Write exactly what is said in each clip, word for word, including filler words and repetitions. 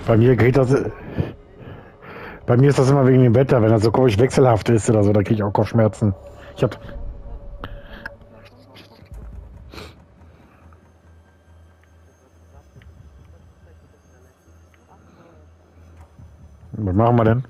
Bei mir geht das. Bei mir ist das immer wegen dem Wetter, wenn das so komisch wechselhaft ist oder so, dann kriege ich auch Kopfschmerzen. Ich hab. Was machen wir denn?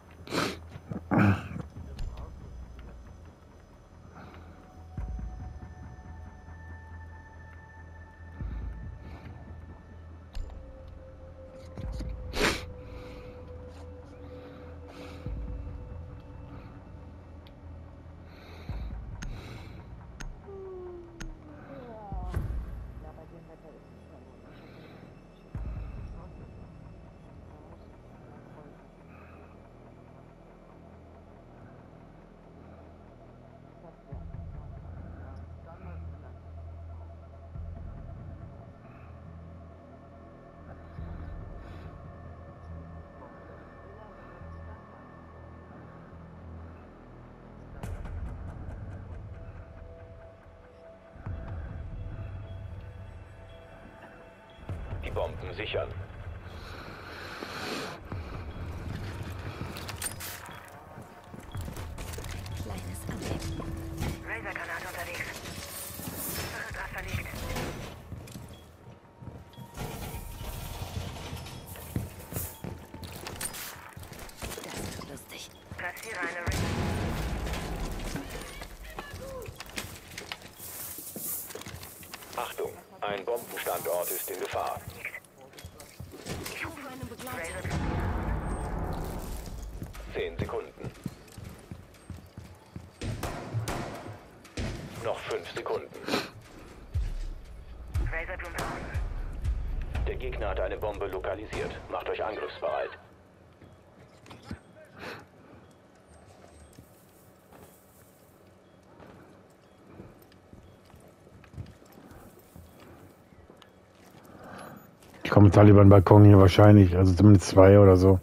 Die Bomben sichern. Kleines Anheben. Lasergranate unterwegs. Versuchsdraht verlegt. Das wird lustig. Platziere eine Ring. Achtung, ein Bombenstandort ist in Gefahr. Ich rufe einen Begleiter. Laser. Zehn Sekunden. Noch fünf Sekunden. Laserblumen draußen. Der Gegner hat eine Bombe lokalisiert. Macht euch angriffsbereit. Ich komme mit Taliban Balkon hier wahrscheinlich, also zumindest zwei oder so.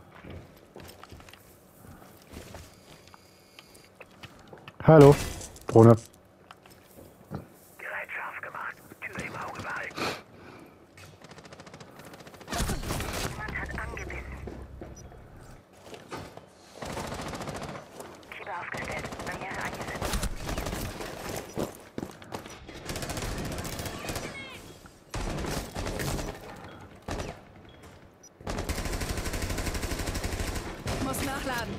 Hallo, Drohne. Gerät scharf gemacht. Tür im Auge behalten. Jemand hat angebissen. Keeper aufgestellt. Barriere eingesetzt. Ich muss nachladen.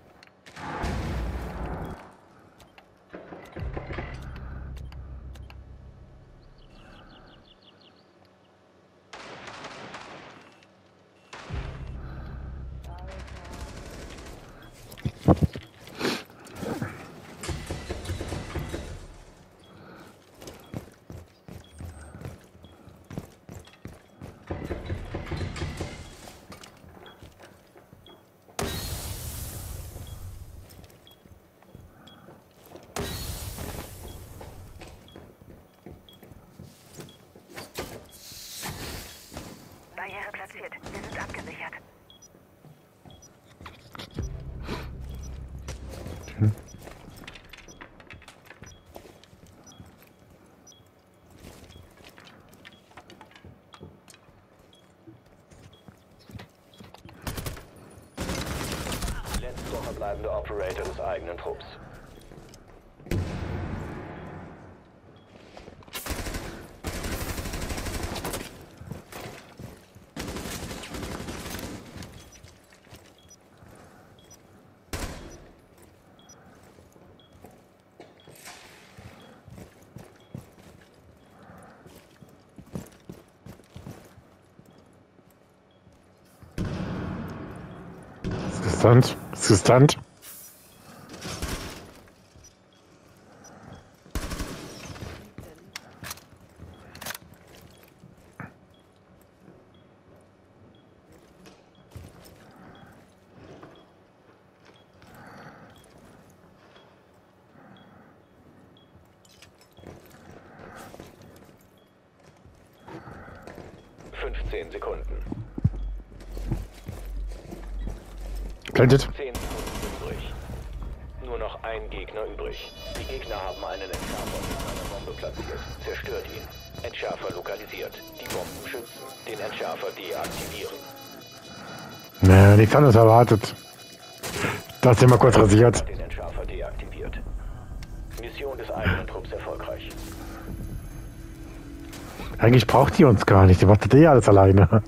Barriere platziert. Wir sind abgesichert. Letzter verbleibender Operator des eigenen Trupps. Interessant, interessant. fünfzehn Sekunden. Planted. zehn Sekunden übrig. Nur noch ein Gegner übrig. Die Gegner haben einen Entschärfer mit einer Bombe platziert. Zerstört ihn. Entschärfer lokalisiert. Die Bomben schützen. Den Entschärfer deaktivieren. Nee, nichts anderes erwartet. Da ist immer kurz rasiert. Den Entschärfer deaktiviert. Mission des eigenen Trupps erfolgreich. Eigentlich braucht die uns gar nicht. Die macht das eh alles alleine.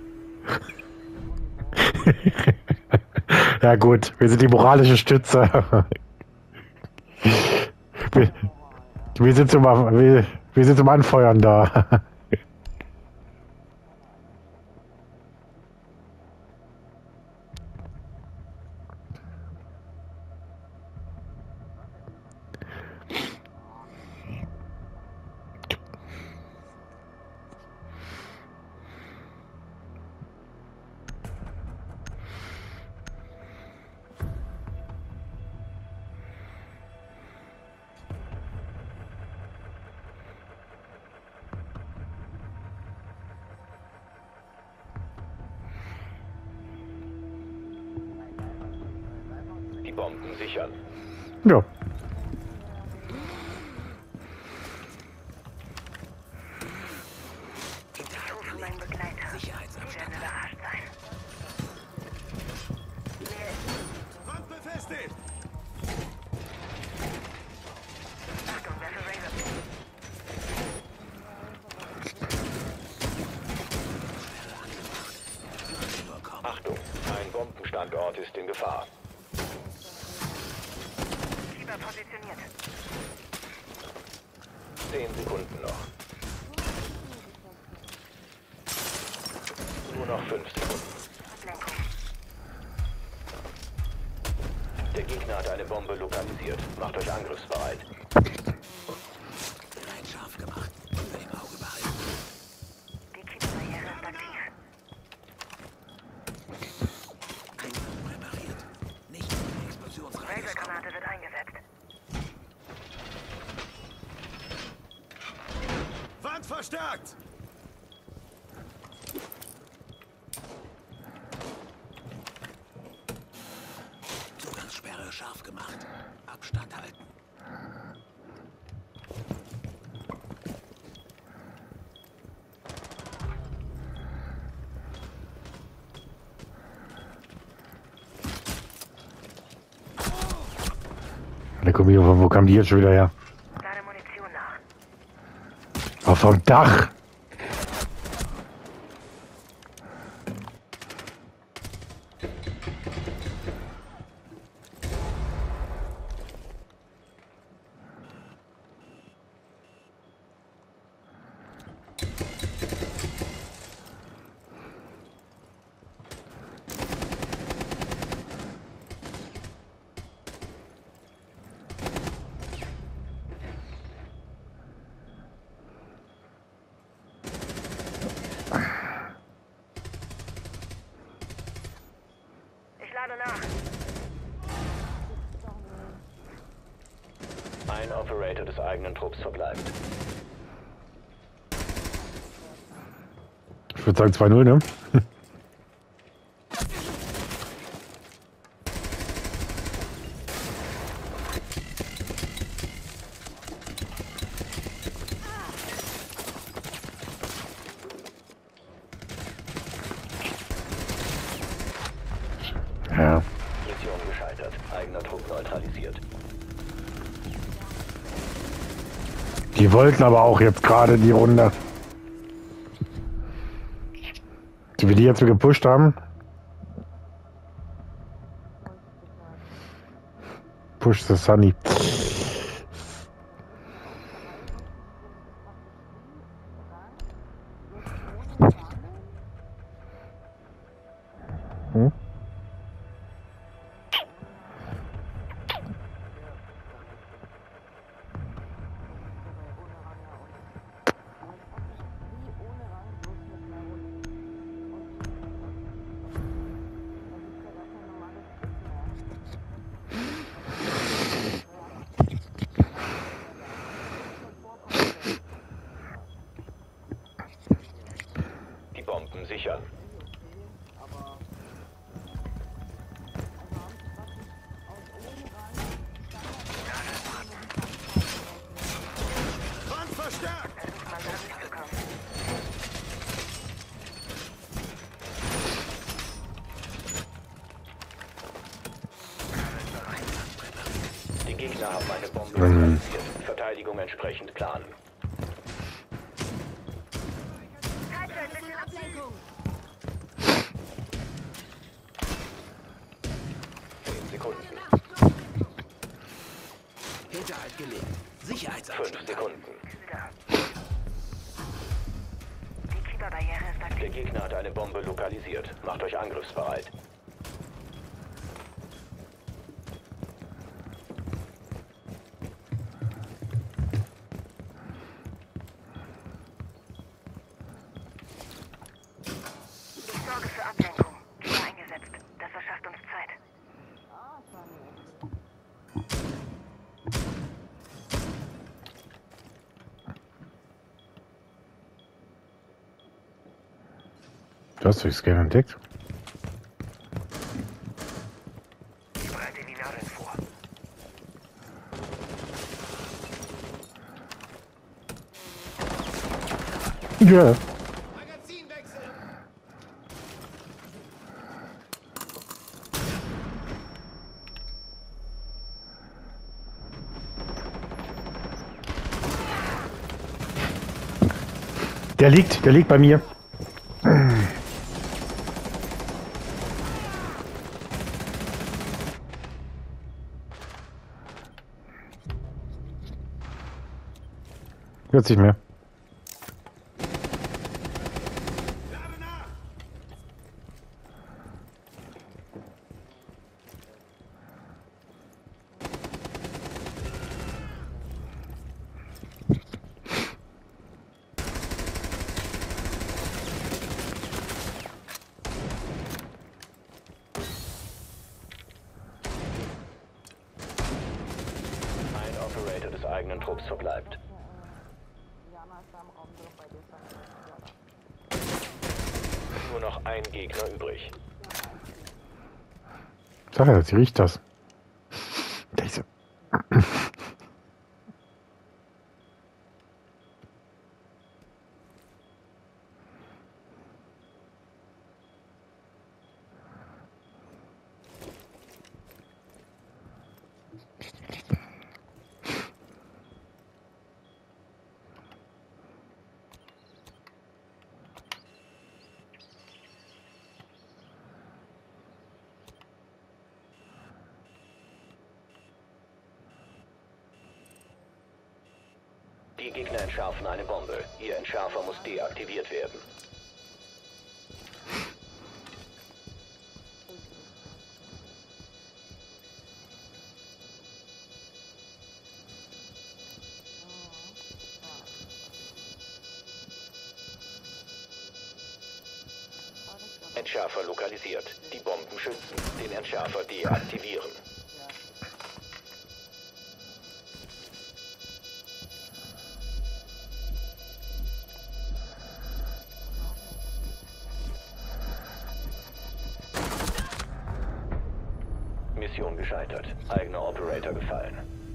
Ja gut, wir sind die moralische Stütze. Wir, wir, sind zum, wir, wir sind zum Anfeuern da. Die Bomben sichern. Ja. Ich rufe meinen Begleiter. Sie werden überrascht sein. Wand befestigt! Achtung, werfe Razor. Achtung, ein Bombenstandort ist in Gefahr. Fieber positioniert. Zehn Sekunden noch. Nur noch fünf Sekunden. Ablenkung. Der Gegner hat eine Bombe lokalisiert. Macht euch angriffsbereit. Scharf gemacht. Über dem Auge behalten. Die Kieferbarriere ist aktiv. Eingang präpariert. Nicht in Explosionsradius. Razor-Granate wird eingesetzt. Wand verstärkt! Zugangssperre scharf gemacht. Abstand halten. Der Kommi, wo kam die jetzt schon wieder her? Lade Munition nach. Auf dem Dach. Ich lade nach. Ein Operator des eigenen Trupps verbleibt. Ich würde sagen zwei null, ne? Ja. Mission gescheitert. Eigener Trupp neutralisiert. Die wollten aber auch jetzt gerade die Runde. Die wir die jetzt gepusht haben. Push the Sunny. Hm? Die Bomben sichern. Wand verstärkt! Versucht mal da durchzukommen. neutralisiert. Verteidigung entsprechend planen. Ablenkung. zehn Sekunden. Hinterhalt gelegt. fünf Sicherheitsabstand. Sekunden. Die Kieferbarriere ist Der aktiv. Gegner hat eine Bombe lokalisiert. Macht euch angriffsbereit. Ich sorge für Ablenkung. Kiefer eingesetzt. Das verschafft uns Zeit. Du hast durch Scan entdeckt? Ich bereite die Nadeln vor. Ja. Der liegt, der liegt bei mir. Hört sich mehr. Ein Operator des eigenen Trupps verbleibt. Nur noch ein Gegner übrig. Sag ja, sie riecht das. Diese. Die Gegner entschärfen eine Bombe. Ihr Entschärfer muss deaktiviert werden. Entschärfer lokalisiert. Die Bomben schützen. Den Entschärfer deaktivieren. Mission gescheitert. Eigener Operator gefallen.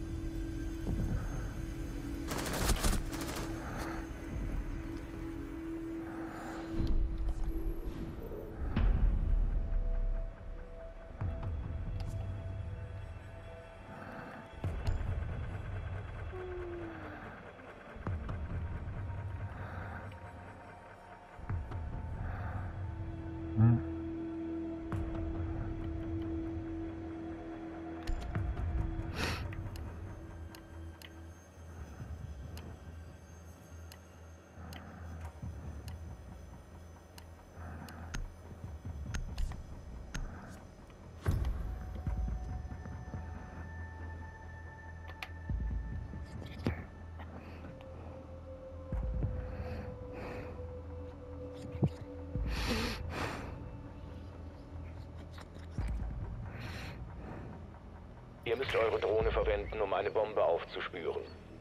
Ihr müsst eure Drohne verwenden, um eine Bombe aufzuspüren.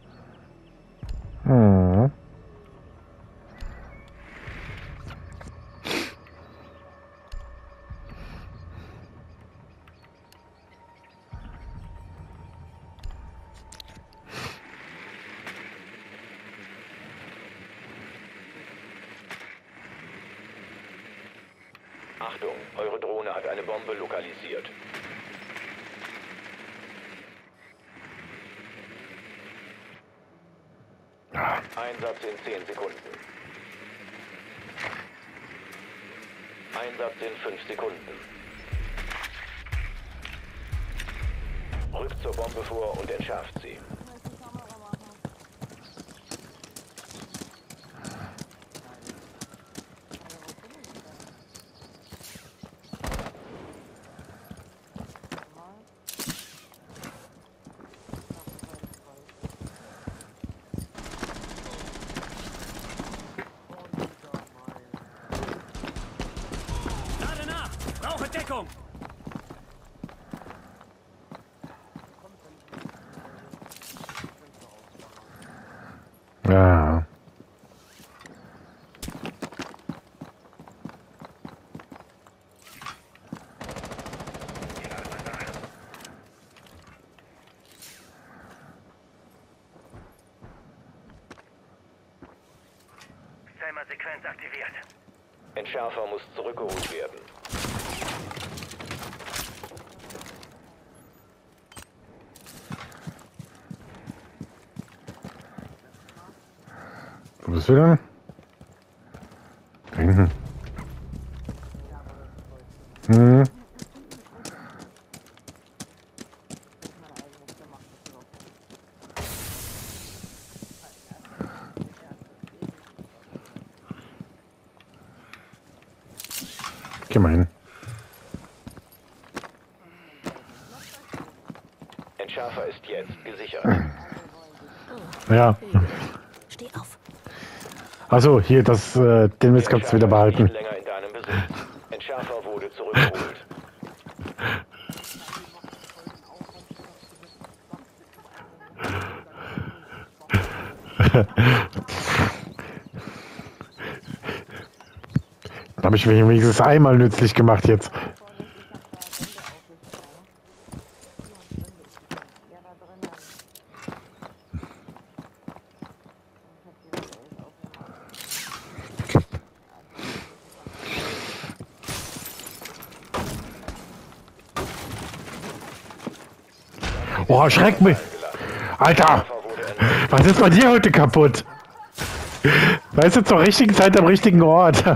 Hm. Achtung, eure Drohne hat eine Bombe lokalisiert. Einsatz in zehn Sekunden. Einsatz in fünf Sekunden. Rückt zur Bombe vor und entschärft sie. Lade nach! Brauche Deckung! Ja. Timer-Sequenz aktiviert. Entschärfer muss zurückgeholt werden. Wo bist du denn? Da hinten. Hm. Geh mal hin. Entschärfer ist jetzt gesichert. Ja. Steh auf. Achso, hier, das, äh, den Mist kannst du wieder behalten. Nicht länger in deinem Besitz. Entschärfer wurde zurückgeholt. Da habe ich mich wenigstens einmal nützlich gemacht jetzt. Oh, schreck mich! Alter! Was ist bei dir heute kaputt? Weißt du, zur richtigen Zeit am richtigen Ort.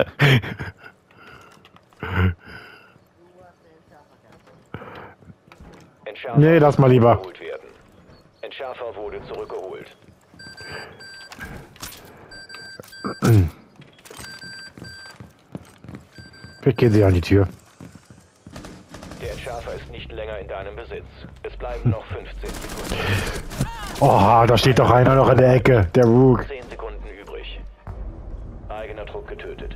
Entschärfer Nee, lass mal lieber. zurückgeholt werden. Entschärfer wurde zurückgeholt. Vielleicht gehen sie an die Tür. Der Entschärfer ist nicht länger in deinem Besitz. Es bleiben noch fünfzehn Sekunden. Oh, da steht doch einer noch in der Ecke. Der Rook. zehn Sekunden übrig. Eigener Druck getötet.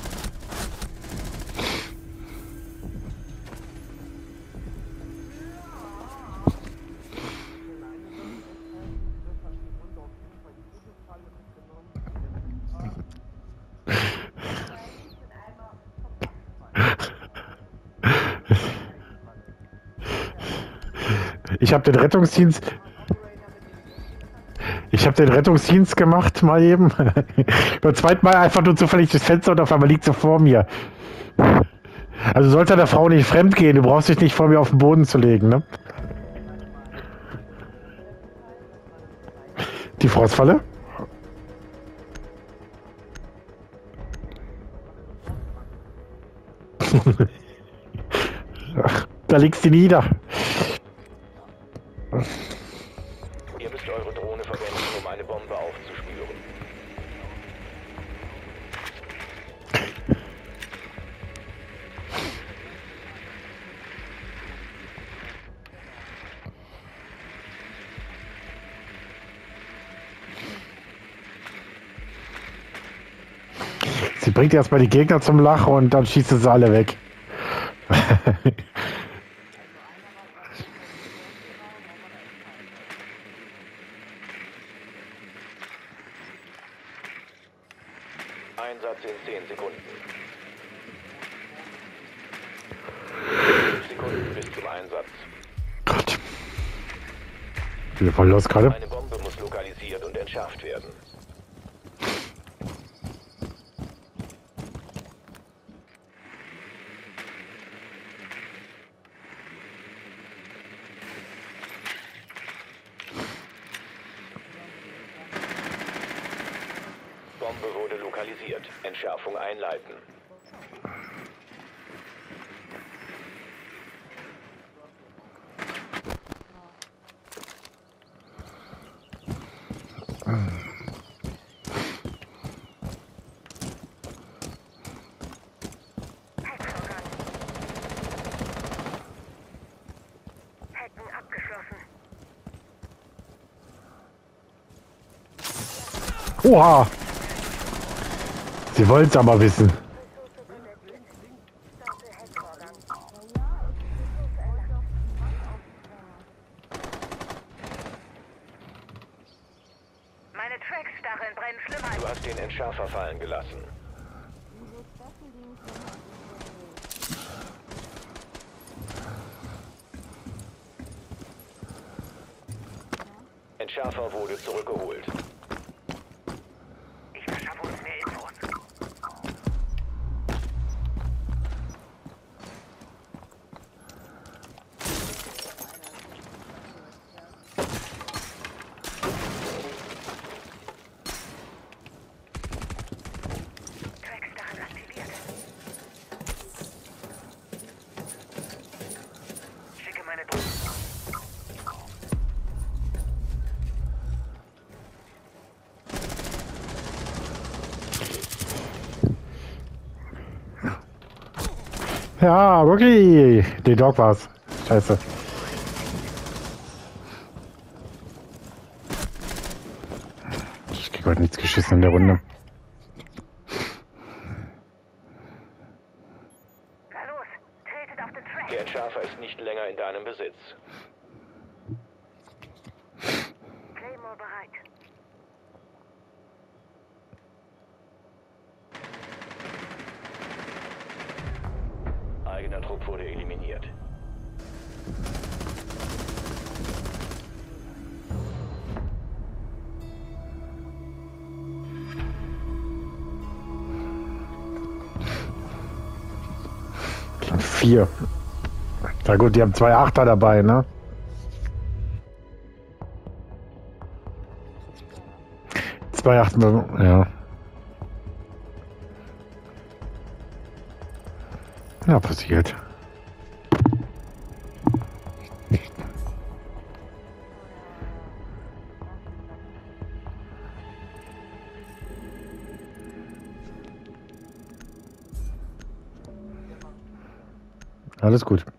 Ich habe den Rettungsdienst. Ich habe den Rettungsdienst gemacht, mal eben. Beim zweiten Mal einfach nur zufällig das Fenster und auf einmal liegt sie vor mir. Also sollte der Frau nicht fremd gehen, du brauchst dich nicht vor mir auf den Boden zu legen, ne? Die Frostfalle? Ach, da liegst du nieder. Ihr müsst eure Drohne verwenden, um eine Bombe aufzuspüren. Sie bringt erstmal die Gegner zum Lachen und dann schießt sie alle weg. Einsatz in zehn Sekunden. fünf Sekunden bis zum Einsatz. Gott. Wieder voll los gerade. Eine Bombe muss lokalisiert und entschärft werden. Bombe wurde lokalisiert. Entschärfung einleiten. Hacken abgeschlossen. Oha! Sie wollen es aber wissen. Meine Track-Stacheln brennen schlimmer als... Du hast den Entschärfer fallen gelassen. Entschärfer wurde zurückgeholt. Ich verschaffe uns mehr Infos. Track-Stacheln aktiviert. Schicke meine Drohnen. Ja, okay. Die Dog war's. Scheiße. Ich krieg heute nichts geschissen in der Runde. Na los, tretet auf den Track. Der Entschärfer ist nicht länger in deinem Besitz. Claymore bereit. Eigener Trupp wurde eliminiert. Vier. Na gut, die haben zwei Achter dabei, ne? Zwei Achter, ja. Ja, passiert. Alles gut.